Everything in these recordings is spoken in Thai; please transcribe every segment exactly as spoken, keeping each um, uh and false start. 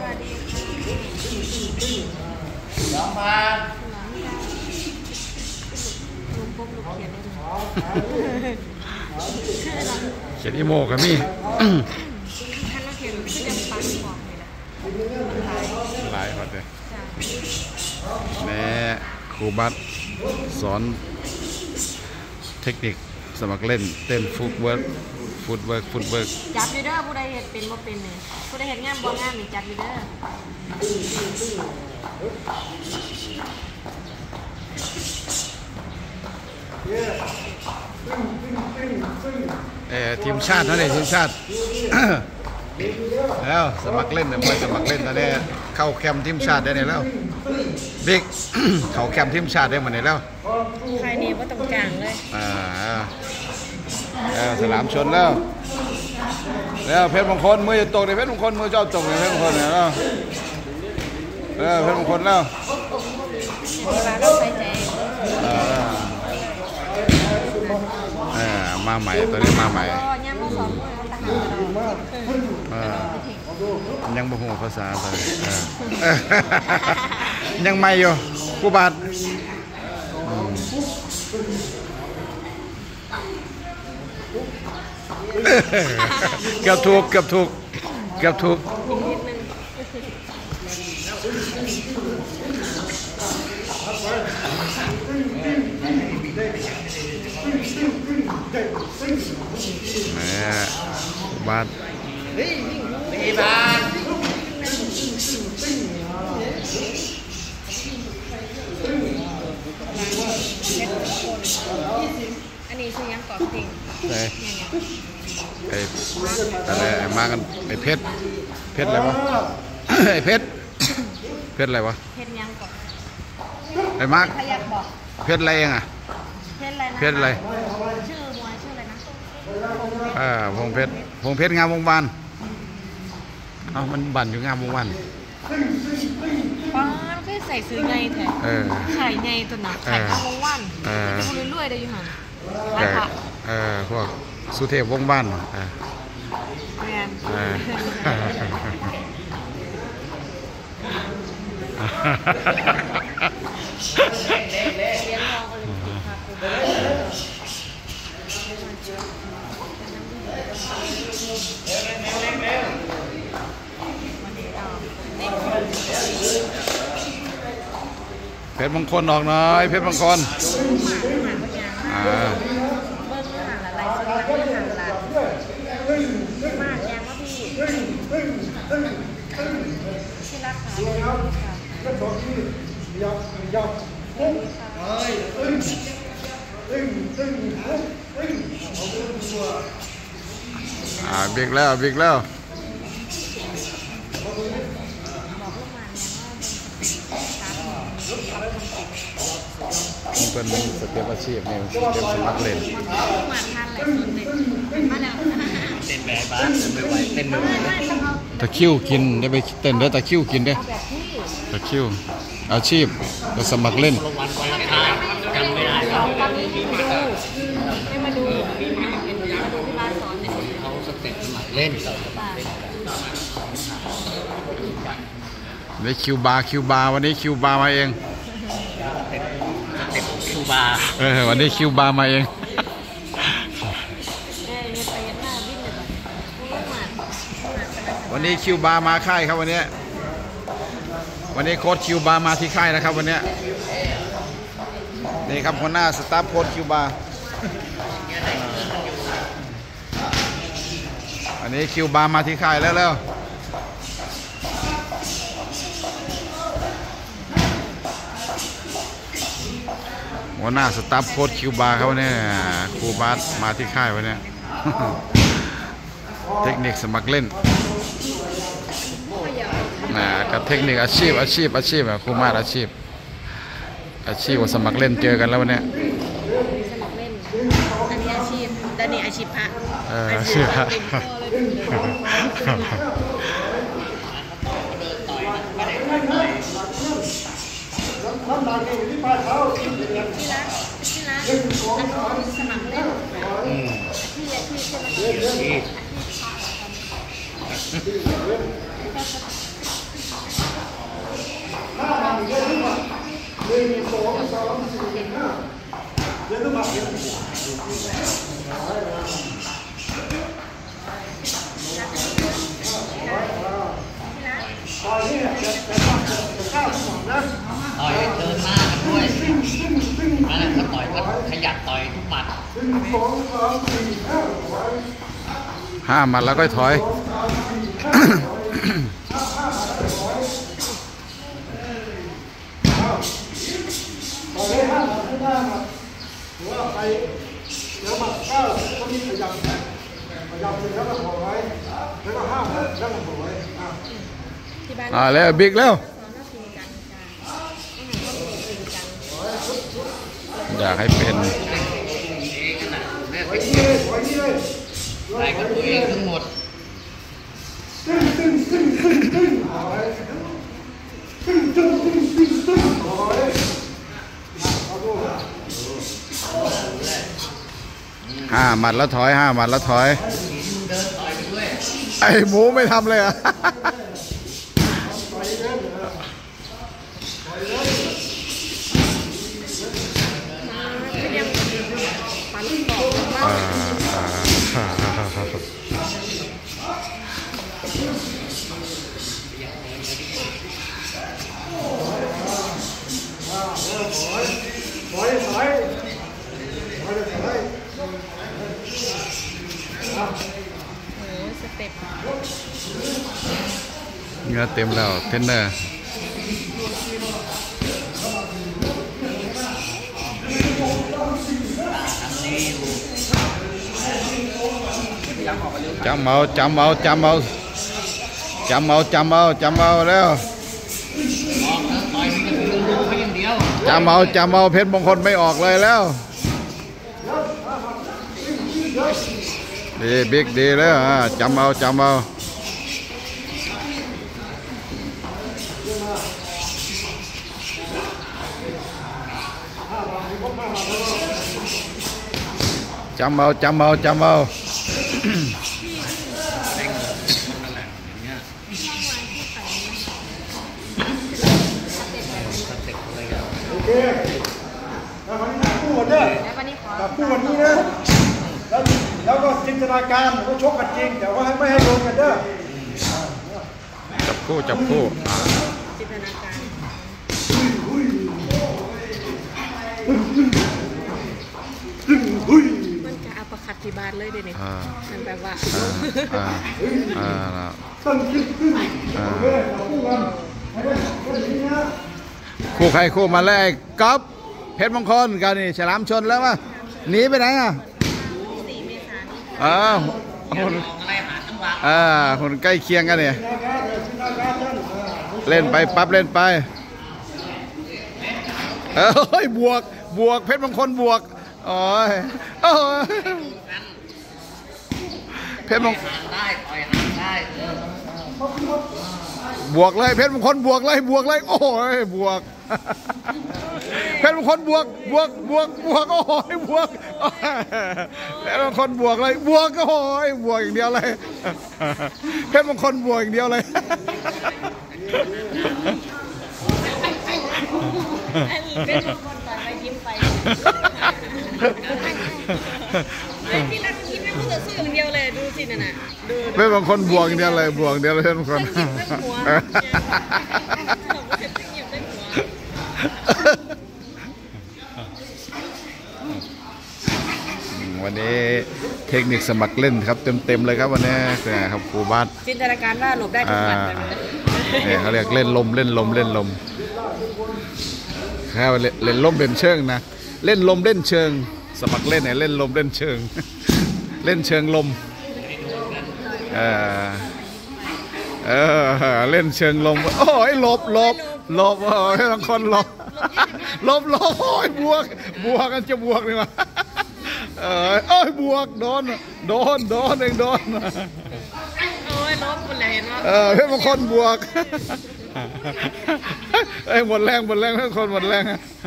วัสดีสองพันลุงปุ๊บลุงเขียนได้เลยเขียนอีโมกับมี่ท่านเราเขียนคือจะปันบอกเลยนะหลายคนเลยแม่ครูบัตสอนเทคนิคสมัครเล่นเต้นฟุตเวิร์กฟุตเวิร์กฟุตเวิร์กจับยูเดอร์ผู้ใดเห็นเป็นบ่เป็นเลยผู้ใดเห็นงามบ่งามนี่จับยูเดอร์เออทีมชาตินั่นเองทีมชาติแล้วสมัครเล่นเนี่ยไม่สมัครเล่นตอนนี้เข้าแคมป์ทีมชาติได้ไหนแล้วบิ๊กเขาแคมป์ทีมชาติได้หมดไหนแล้วใครนี่ว่าตรงกลางเลยอ่าเออสลามชนแล้วแล้วเพชรมงคลมือจะตกเลยเพชรมงคลมือเจ้าตกเลยเพชรมงคลเนี่ยแล้วเออเพชรมงคลแล้วมาใหม่ตัวนี้มาใหม่ยังบ่ฮู้ภาษาเลยยังใหม่อยู่กูบาดเกือบถูกเกือบถูกเกือบถูกแม่บาดสี่บาทอันนี้คือยังกรอบจริงไอ้ไอ้อะไรไอ้มากันไอ้เพชรเพชรอะไรวะไอ้เพชรเพชรอะไรวะเพชรยังกรอบไอ้มาร์คเพชรอะไรเองอ่ะเพชรอะไรชื่อมวยชื่ออะไรนะอ่าพงเพชรพงเพชรงามวงวานเอ้ามันบั่นอยู่งามวงวานป้าก็ใส่ซื้อไงแท้ขายไงตัวหนักขายงามวงวานจะพูดเรื่อยๆได้อยู่ห่างแต่เออพวกสุเทพวงบ้านอ่าแมนเพชรมงคลออกหน่อยเพชรมงคลอ่าอ่าบิ๊กแล้วบิ๊กแล้วเป็นสเต็ปอาชีพเนี่ยสเต็ปสมัครเล่นเต้นแบบบ้านไม่ไหวเต้นไม่ไหวตะคิวกินได้ไปเต้นได้ตะคิวกินได้ตะคิวอาชีพก็สมัครเล่นกันไม่ได้ครับให้มาดูให้มาดูที่บ้านสอนเขาสเต็ปสมัครเล่นได้คิวบาร์คิวบาร์วันนี้คิวบาร์มาเองคิวบาร์เออวันนี้คิวบาร์มาเองวันนี้คิวบาร์มาค่ายครับวันนี้วันนี้โค้ชคิวบาร์มาที่ค่ายนะครับวันนี้นี่ครับหัวหน้าสตาฟโค้ชคิวบาร์วันนี้คิวบาร์มาที่ค่ายแล้วแล้วหัวหน้าสตาฟโค้ชคิวบาร์เขาเนี่ยครูบาสมาที่ค่ายวันนี้เทคนิคสมัครเล่นนะกับเทคนิคอาชีพอาชีพอาชีพครูมาอาชีพอาชีพกับสมัครเล่นเจอกันแล้ววันนี้สมัครเล่นอันนี้อาชีพด้านนี้อาชีพพระอาชีพพระที่รักที่รักอันนี้สมัครเล่นที่อาชีพใช่ไหมอาชีพต่อยเดินหน้ากันด้วยนั่นแหละก็ต่อยก็ขยับต่อยทุกหมัดห้าหมัดแล้วก็ถอยอ่าแล้วบิ๊กแล้วอยากให้เป็นได้กับตัวเองทั้งหมดห้าหมัดแล้วถอยห้าหมัดแล้วถอยไอ้หมูไม่ทำเลยอ่ะเนื้อเต็มแล้วเทนเนอร์จำเอาจำเอาจำเอาจำเอาจำเอาจำเอาแล้วจำเอาจำเอาเพชรมงคลไม่ออกเลยแล้วดีบิ๊กดีแล้วจำเอาจำเอาจำเอาจำเอาจำเอาโอเคแล้ววันนี้คู่กันเด้อกับคู่วันนี้นะแล้วแล้วก็จินตนาการก็ชกกันจริงแต่ว่าไม่ให้โดนกันเด้อจับคู่จับคู่จินตนาการมันจะอัปคัดที่บ้านเลยเดี๋ยวนี้มันแบบว่าอ่าอ่าตั้งขึ้นขึ้นโอเคคู่กันให้ได้คนนี้นะคู่ใครคู่มาเลยก๊อฟเพชรมงคลกันนี่ฉลามชนแล้ววะหนีไปไหนอ่ะอ้าวอ่าคนใกล้เคียงกันเนี่ยเล่นไปปั๊บเล่นไปเอ้ยบวกบวกเพชรมงคลบวกโอ้ยโอ้ยเพชรมงคลได้ต่อยห่างได้บวกเลยเพชรมงคลบวกเลยบวกเลยโอ้ยบวกเพชรมงคลบวกบวกบวกบวกโอ้ยบวกเพชรมงคลบวกเลยบวกโอ้ยบวกอย่างเดียวเลยเพชรมงคลบวกอย่างเดียวเลยเป็นมงคลต่อยไปยิ้มไปพี่รักยิ้มไม่พูดแต่ซื่ออย่างเดียวเลยดูสิน่ะนะดูเป็นบางคนบวกอย่างเดียวเลยบวกเดียวเลยเป็นบางคนวันนี้เทคนิคสมัครเล่นครับเต็มๆเลยครับวันนี้ครับครูบาสจินตนาการว่าหลบได้ทุกวันเนี่ยเขาเรียกเล่นลมเล่นลมเล่นลมแค่เล่นลมเล่นเชิงนะเล่นลมเล่นเชิงสมัครเล่นเนี่ยเล่นลมเล่นเชิงเล่นเชิงลมเออเออเล่นเชิงลมโอ้ยหลบหลบหลบโอ้ยบางคนหลบหลบหลบโอ้ยบวกบวกกันจะบวกเลยว่ะเออโอ้ยบวกโดนโดนโดนเองโดนโอ้ยลบหมดเลยเห็นว่าเออเพื่อนบางคนบวกเอ้ยหมดแรงหมดแรงเพื่อนคนหมดแรง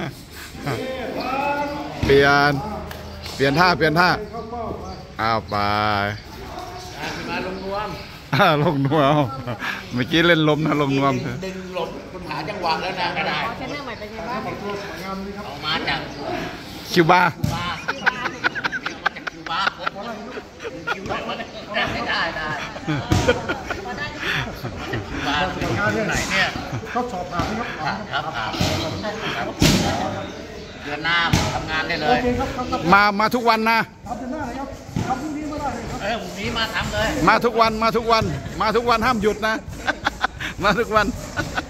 เปลี่ยนเปลี่ยนท่าเปลี่ยนท่าเอาไปมาลงรวมอ่าลงนวมเมื่อกี้เล่นลมนะลงนวมดึงหลบคุณหาจังหวะแล้วนะก็ได้เทรนเนอร์ใหม่เป็นไงบ้างเอามาจากคิวบาบาร์เอามาจากคิวบาร์คิวไหนวะเนี่ยได้ได้ได้พอได้ที่คิวบาร์อยู่ไหนเนี่ยทดสอบผ่านนะครับครับครับครับเดือนหน้าทำงานได้เลโอย เคครับครับครับมามาทุกวันนะทำเดือนหน้าเลยครับทำพรุ่งนี้ไม่ได้เลยครับเออพรุ่งนี้มาทำเลยมาทุกวันมาทุกวัน มาทุกวันห้ามหยุดนะ มาทุกวัน